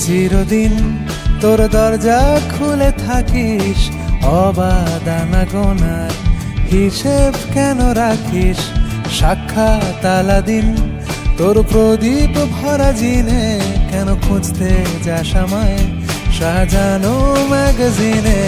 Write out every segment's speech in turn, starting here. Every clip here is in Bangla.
চিরদিন তোর দরজা খুলে থাকিস, অবাদানা গোনার হিসেব কেন রাখিস? সাক্ষাৎ আলাদিন তোর প্রদীপ ভরা জিনে, কেন খুঁজতে যাস আমায় সাজানো ম্যাগাজিনে?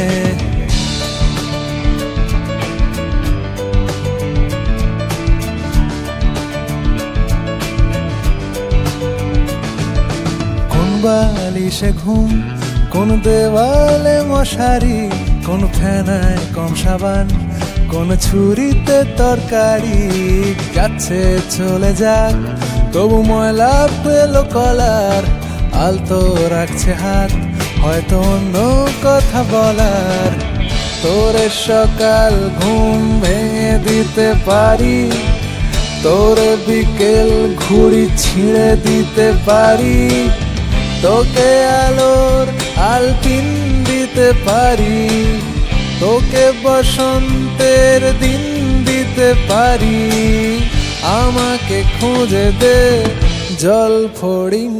কোন বালিশে ঘুম, কোন দেওয়ালে মশারি, কোন ফেনায় কম সাবান, কোন ছুরিতে তরকারি। যাচ্ছে চলে যাক তবু ময়লা পেল কলার, আলতো রাখছে হাত হয়তো অন্য কথা বলার। তোরে সকাল ঘুম ভেঙে দিতে পারি, তোরে বিকেল ঘুড়ি ছিঁড়ে দিতে পারি, তোকে আলোর আলপিন দিতে পারি, তোকে বসন্তের দিন দিতে পারি। আমাকে খুঁজে দে জল ফড়িং।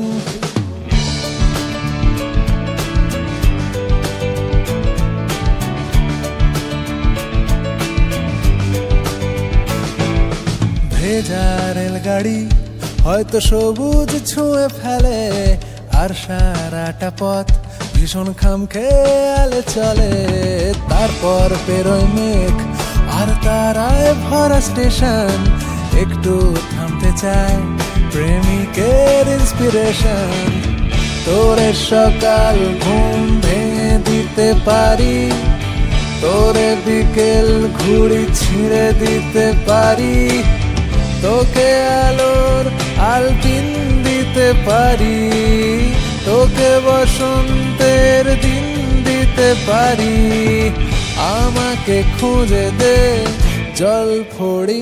ভেজা রেলগাড়ি হয়তো সবুজ ছুঁয়ে ফেলে, আর সারাটা পথ ভীষণ খামখেয়ালে চলে। তারপর পেরোয় মেঘ আর তারায় ভরা স্টেশন, একটু থামতে চায় প্রেমিকের ইন্সপিরেশন। তোরে সকাল ঘুম ভেঙে দিতে পারি, তোরে বিকেল ঘুড়ি ছিঁড়ে দিতে পারি, তোকে আলোর আলপিন দিতে পারি, তোকে বসন্তের দিন দিতে পারি। আমাকে খুঁজে দে জল ফড়িং।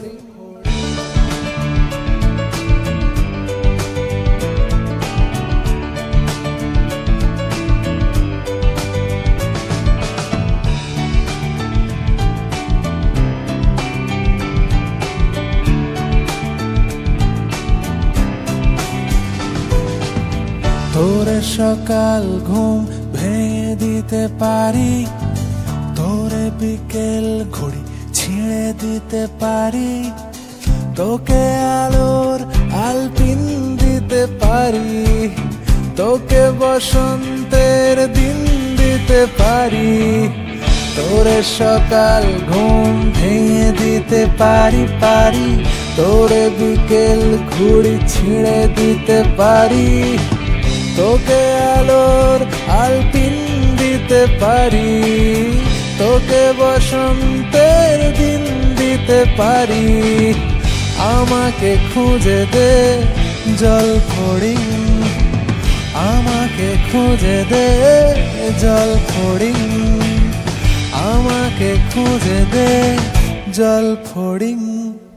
তোরে সকাল ঘুম ভেঙে দিতে পারি, তোরে বিকেল ঘড়ি ছিঁড়ে দিতে পারি, তোকে আলোর আলপিন দিতে পারি, তোকে বসন্তের দিন দিতে পারি। তোরে সকাল ঘুম ভেঙে দিতে পারি, তোরে বিকেল ঘুড়ি ছিঁড়ে দিতে পারি, তোকে আলোর আলপিন দিতে পারি, তোকে বসন্তের দিন দিতে পারি। আমাকে খুঁজে দে জল ফড়িং, আমাকে খুঁজে দে জল ফড়িং, আমাকে খুঁজে দে জল ফড়িং।